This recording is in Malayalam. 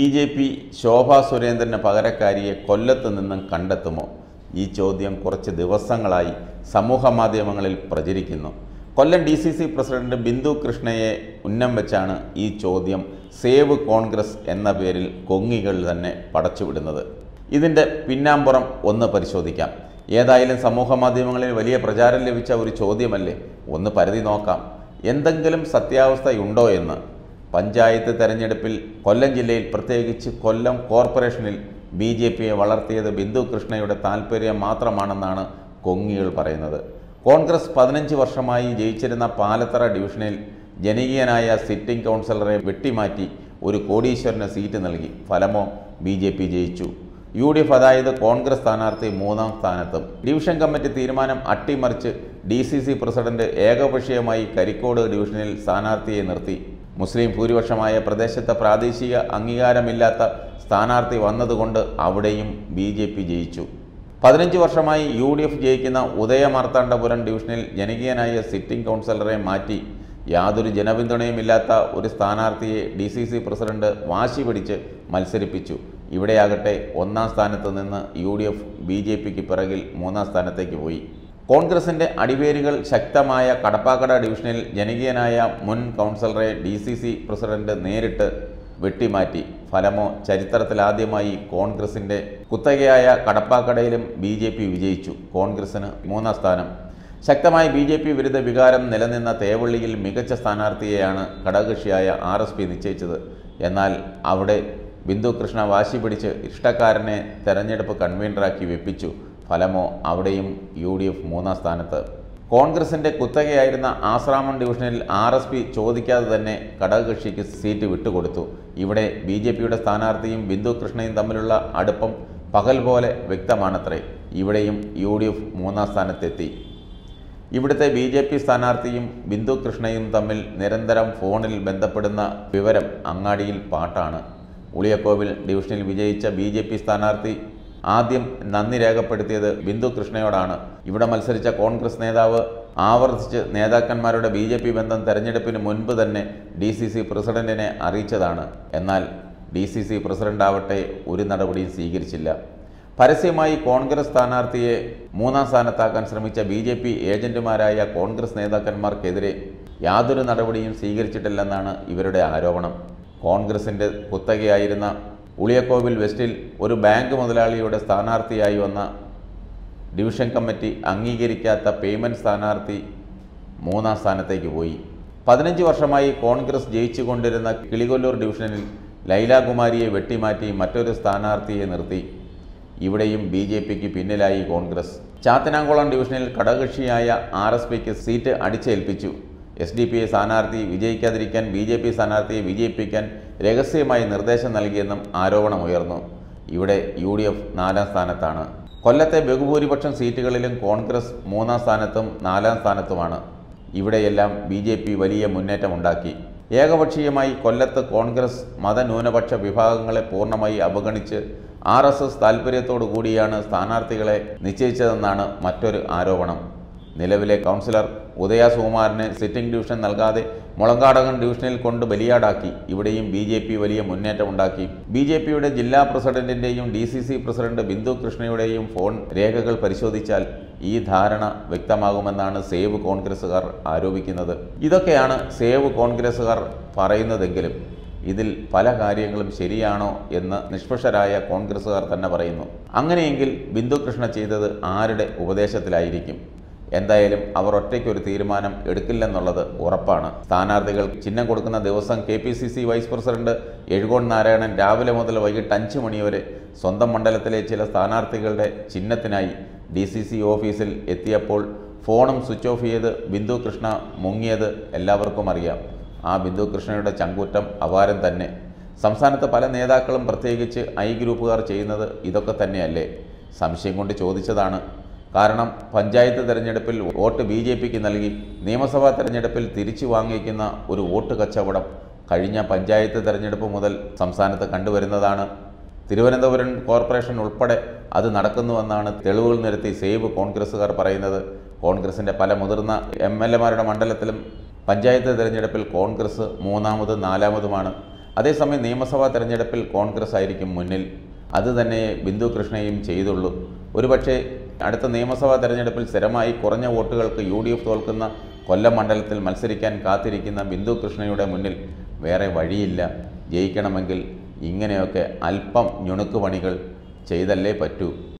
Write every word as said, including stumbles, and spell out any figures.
ബി ജെ പി ശോഭാ സുരേന്ദ്രന് പകരക്കാരിയെ കൊല്ലത്ത് നിന്നും കണ്ടെത്തുമോ? ഈ ചോദ്യം കുറച്ച് ദിവസങ്ങളായി സമൂഹ മാധ്യമങ്ങളിൽ പ്രചരിക്കുന്നു. Kollam D C C president Bindu കൃഷ്ണയെ ഉന്നം വെച്ചാണ് ഈ ചോദ്യം സേവ് കോൺഗ്രസ് എന്ന പേരിൽ കൊങ്ങികൾ തന്നെ പടച്ചുവിടുന്നത്. ഇതിൻ്റെ പിന്നാമ്പുറം ഒന്ന് പരിശോധിക്കാം. ഏതായാലും സമൂഹ മാധ്യമങ്ങളിൽ വലിയ പ്രചാരം ലഭിച്ച ഒരു ചോദ്യമല്ലേ, ഒന്ന് പരതി നോക്കാം. എന്തെങ്കിലും സത്യാവസ്ഥയുണ്ടോ എന്ന്. പഞ്ചായത്ത് തെരഞ്ഞെടുപ്പിൽ കൊല്ലം ജില്ലയിൽ, പ്രത്യേകിച്ച് കൊല്ലം കോർപ്പറേഷനിൽ ബി ജെ പിയെ വളർത്തിയത് ബിന്ദു കൃഷ്ണയുടെ താൽപ്പര്യം മാത്രമാണെന്നാണ് കൊങ്ങികൾ പറയുന്നത്. കോൺഗ്രസ് പതിനഞ്ച് വർഷമായി ജയിച്ചിരുന്ന പാലത്തറ ഡിവിഷനിൽ ജനകീയനായ സിറ്റിംഗ് കൗൺസിലറെ വെട്ടിമാറ്റി ഒരു കോടീശ്വരന് സീറ്റ് നൽകി. ഫലമോ ബി ജെ പി ജയിച്ചു. യു ഡി എഫ്, അതായത് കോൺഗ്രസ് സ്ഥാനാർത്ഥി മൂന്നാം സ്ഥാനത്തും. ഡിവിഷൻ കമ്മിറ്റി തീരുമാനം അട്ടിമറിച്ച് ഡി സി സി പ്രസിഡന്റ് ഏകപക്ഷീയമായി കരിക്കോട് ഡിവിഷനിൽ സ്ഥാനാർത്ഥിയെ നിർത്തി. മുസ്ലിം ഭൂരിപക്ഷമായ പ്രദേശത്ത് പ്രാദേശിക അംഗീകാരമില്ലാത്ത സ്ഥാനാർത്ഥി വന്നതുകൊണ്ട് അവിടെയും ബി ജെ പി ജയിച്ചു. പതിനഞ്ച് വർഷമായി യു ഡി എഫ് ജയിക്കുന്ന ഉദയമാർത്താണ്ഡപുരം ഡിവിഷനിൽ ജനകീയനായ സിറ്റിംഗ് കൗൺസിലറെ മാറ്റി യാതൊരു ജനപിന്തുണയുമില്ലാത്ത ഒരു സ്ഥാനാർത്ഥിയെ ഡി സി സി പ്രസിഡന്റ് വാശി പിടിച്ച് മത്സരിപ്പിച്ചു. ഇവിടെയാകട്ടെ ഒന്നാം സ്ഥാനത്ത് നിന്ന് U D F B J പിക്ക് പിറകിൽ മൂന്നാം സ്ഥാനത്തേക്ക് പോയി. കോൺഗ്രസിൻ്റെ അടിവേരുകൾ ശക്തമായ കടപ്പാക്കട ഡിവിഷനിൽ ജനകീയനായ മുൻ കൗൺസിലറെ ഡി സി സി പ്രസിഡന്റ് നേരിട്ട് വെട്ടിമാറ്റി. ഫലമോ ചരിത്രത്തിലാദ്യമായി കോൺഗ്രസിൻ്റെ കുത്തകയായ കടപ്പാക്കടയിലും ബി ജെ പി വിജയിച്ചു. കോൺഗ്രസിന് മൂന്നാം സ്ഥാനം. ശക്തമായ ബി ജെ പി വിരുദ്ധ വികാരം നിലനിന്ന തേവള്ളിയിൽ മികച്ച സ്ഥാനാർത്ഥിയെയാണ് ഘടകകക്ഷിയായ ആർ എസ് പി നിശ്ചയിച്ചത്. എന്നാൽ അവിടെ ബിന്ദു കൃഷ്ണ വാശി പിടിച്ച് ഇഷ്ടക്കാരനെ തെരഞ്ഞെടുപ്പ് കൺവീനറാക്കി വെപ്പിച്ചു. ഫലമോ അവിടെയും യു ഡി എഫ് മൂന്നാം സ്ഥാനത്ത്. കോൺഗ്രസിൻ്റെ കുത്തകയായിരുന്ന ആശ്രാമം ഡിവിഷനിൽ ആർ എസ് പി ചോദിക്കാതെ തന്നെ ഘടകകക്ഷിക്ക് സീറ്റ് വിട്ടുകൊടുത്തു. ഇവിടെ ബി ജെ പിയുടെ സ്ഥാനാർത്ഥിയും ബിന്ദു കൃഷ്ണയും തമ്മിലുള്ള അടുപ്പം പകൽ പോലെ വ്യക്തമാണത്രേ. ഇവിടെയും യു ഡി എഫ് മൂന്നാം സ്ഥാനത്തെത്തി. ഇവിടുത്തെ ബി ജെ പി സ്ഥാനാർത്ഥിയും ബിന്ദു കൃഷ്ണയും തമ്മിൽ നിരന്തരം ഫോണിൽ ബന്ധപ്പെടുന്ന വിവരം അങ്ങാടിയിൽ പാട്ടാണ്. ഉളിയക്കോവിൽ ഡിവിഷനിൽ വിജയിച്ച ബി ജെ പി സ്ഥാനാർത്ഥി ആദ്യം നന്ദി രേഖപ്പെടുത്തിയത് ബിന്ദു കൃഷ്ണയോടാണ്. ഇവിടെ മത്സരിച്ച കോൺഗ്രസ് നേതാവ് ആവർത്തിച്ച് നേതാക്കന്മാരുടെ ബി ജെ പി ബന്ധം തെരഞ്ഞെടുപ്പിന് മുൻപ് തന്നെ ഡി സി സി പ്രസിഡന്റിനെ അറിയിച്ചതാണ്. എന്നാൽ ഡി സി സി പ്രസിഡന്റ് ആവട്ടെ ഒരു നടപടിയും സ്വീകരിച്ചില്ല. പരസ്യമായി കോൺഗ്രസ് സ്ഥാനാർത്ഥിയെ മൂന്നാം സ്ഥാനത്താക്കാൻ ശ്രമിച്ച ബി ജെ പി ഏജന്റുമാരായ കോൺഗ്രസ് നേതാക്കന്മാർക്കെതിരെ യാതൊരു നടപടിയും സ്വീകരിച്ചിട്ടില്ലെന്നാണ് ഇവരുടെ ആരോപണം. കോൺഗ്രസിൻ്റെ കുത്തകയായിരുന്ന ഉളിയക്കോവിൽ വെസ്റ്റിൽ ഒരു ബാങ്ക് മുതലാളിയുടെ സ്ഥാനാർത്ഥിയായി വന്ന ഡിവിഷൻ കമ്മിറ്റി അംഗീകരിക്കാത്ത പേയ്മെൻറ്റ് സ്ഥാനാർത്ഥി മൂന്നാം സ്ഥാനത്തേക്ക് പോയി. പതിനഞ്ച് വർഷമായി കോൺഗ്രസ് ജയിച്ചുകൊണ്ടിരുന്ന കിളികൊല്ലൂർ ഡിവിഷനിൽ ലൈലാകുമാരിയെ വെട്ടിമാറ്റി മറ്റൊരു സ്ഥാനാർത്ഥിയെ നിർത്തി. ഇവിടെയും ബി ജെ പിക്ക് പിന്നിലായി കോൺഗ്രസ്. ചാത്തനാംകുളം ഡിവിഷനിൽ ഘടകകക്ഷിയായ ആർ എസ് പിക്ക് സീറ്റ് അടിച്ചേൽപ്പിച്ചു. എസ് ഡി പി ഐ സ്ഥാനാർത്ഥി വിജയിക്കാതിരിക്കാൻ ബി ജെ പി സ്ഥാനാർത്ഥിയെ വിജയിപ്പിക്കാൻ രഹസ്യമായി നിർദ്ദേശം നൽകിയെന്നും ആരോപണമുയർന്നു. ഇവിടെ യു ഡി എഫ് നാലാം സ്ഥാനത്താണ്. കൊല്ലത്തെ ബഹുഭൂരിപക്ഷം സീറ്റുകളിലും കോൺഗ്രസ് മൂന്നാം സ്ഥാനത്തും നാലാം സ്ഥാനത്തുമാണ്. ഇവിടെയെല്ലാം ബി ജെ പി വലിയ മുന്നേറ്റമുണ്ടാക്കി. ഏകപക്ഷീയമായി കൊല്ലത്ത് കോൺഗ്രസ് മതന്യൂനപക്ഷ വിഭാഗങ്ങളെ പൂർണ്ണമായി അവഗണിച്ച് ആർ എസ് എസ് താൽപ്പര്യത്തോടു കൂടിയാണ് സ്ഥാനാർത്ഥികളെ നിശ്ചയിച്ചതെന്നാണ് മറ്റൊരു ആരോപണം. നിലവിലെ കൗൺസിലർ ഉദയ സുകുമാരന് സിറ്റിംഗ് ഡിവിഷൻ നൽകാതെ മുളങ്കാടകം ഡിവിഷനിൽ കൊണ്ട് ബലിയാടാക്കി. ഇവിടെയും ബി ജെ പി വലിയ മുന്നേറ്റമുണ്ടാക്കി. ബി ജെ പിയുടെ ജില്ലാ പ്രസിഡന്റിൻ്റെയും D C C president Bindu കൃഷ്ണയുടെയും ഫോൺ രേഖകൾ പരിശോധിച്ചാൽ ഈ ധാരണ വ്യക്തമാകുമെന്നാണ് സേവ് കോൺഗ്രസ്സുകാർ ആരോപിക്കുന്നത്. ഇതൊക്കെയാണ് സേവ് കോൺഗ്രസ്സുകാർ പറയുന്നതെങ്കിലും ഇതിൽ പല കാര്യങ്ങളും ശരിയാണോ എന്ന് നിഷ്പക്ഷരായ കോൺഗ്രസ്സുകാർ തന്നെ പറയുന്നു. അങ്ങനെയെങ്കിൽ ബിന്ദു കൃഷ്ണ ചെയ്തത് ആരുടെ ഉപദേശത്തിലായിരിക്കും? എന്തായാലും അവർ ഒറ്റയ്ക്കൊരു തീരുമാനം എടുക്കില്ലെന്നുള്ളത് ഉറപ്പാണ്. സ്ഥാനാർത്ഥികൾ ചിഹ്നം കൊടുക്കുന്ന ദിവസം K P C C vice president Ezhukone Narayanan രാവിലെ മുതൽ വൈകിട്ട് അഞ്ച് മണിവരെ സ്വന്തം മണ്ഡലത്തിലെ ചില സ്ഥാനാർത്ഥികളുടെ ചിഹ്നത്തിനായി ഡി സി സി ഓഫീസിൽ എത്തിയപ്പോൾ ഫോണും സ്വിച്ച് ഓഫ് ചെയ്ത് ബിന്ദു കൃഷ്ണ മുങ്ങിയത് എല്ലാവർക്കും അറിയാം. ആ ബിന്ദു കൃഷ്ണയുടെ ചങ്കൂറ്റം അപാരം തന്നെ. സംസ്ഥാനത്ത് പല നേതാക്കളും പ്രത്യേകിച്ച് ഐ ഗ്രൂപ്പുകാർ ചെയ്യുന്നത് ഇതൊക്കെ തന്നെയല്ലേ? സംശയം കൊണ്ട് ചോദിച്ചതാണ്. കാരണം പഞ്ചായത്ത് തെരഞ്ഞെടുപ്പിൽ വോട്ട് ബി ജെ പിക്ക് നൽകി നിയമസഭാ തെരഞ്ഞെടുപ്പിൽ തിരിച്ചു വാങ്ങിക്കുന്ന ഒരു വോട്ട് കച്ചവടം കഴിഞ്ഞ പഞ്ചായത്ത് തെരഞ്ഞെടുപ്പ് മുതൽ സംസ്ഥാനത്ത് കണ്ടുവരുന്നതാണ്. തിരുവനന്തപുരം കോർപ്പറേഷൻ ഉൾപ്പെടെ അത് നടക്കുന്നുവെന്നാണ് തെളിവുകൾ നിരത്തി സേവ് കോൺഗ്രസ്സുകാർ പറയുന്നത്. കോൺഗ്രസിൻ്റെ പല മുതിർന്ന എം എൽ എമാരുടെ മണ്ഡലത്തിലും പഞ്ചായത്ത് തിരഞ്ഞെടുപ്പിൽ കോൺഗ്രസ് മൂന്നാമതും നാലാമതുമാണ്. അതേസമയം നിയമസഭാ തെരഞ്ഞെടുപ്പിൽ കോൺഗ്രസ് ആയിരിക്കും മുന്നിൽ. അത് തന്നെ ബിന്ദു കൃഷ്ണയും ചെയ്തുള്ളൂ. ഒരുപക്ഷെ അടുത്ത നിയമസഭാ തെരഞ്ഞെടുപ്പിൽ സ്ഥിരമായി കുറഞ്ഞ വോട്ടുകൾക്ക് യു ഡി എഫ് തോൽക്കുന്ന കൊല്ലം മണ്ഡലത്തിൽ മത്സരിക്കാൻ കാത്തിരിക്കുന്ന ബിന്ദു കൃഷ്ണയുടെ മുന്നിൽ വേറെ വഴിയില്ല. ജയിക്കണമെങ്കിൽ ഇങ്ങനെയൊക്കെ അല്പം ഞുണുക്ക് പണികൾ ചെയ്തല്ലേ പറ്റൂ.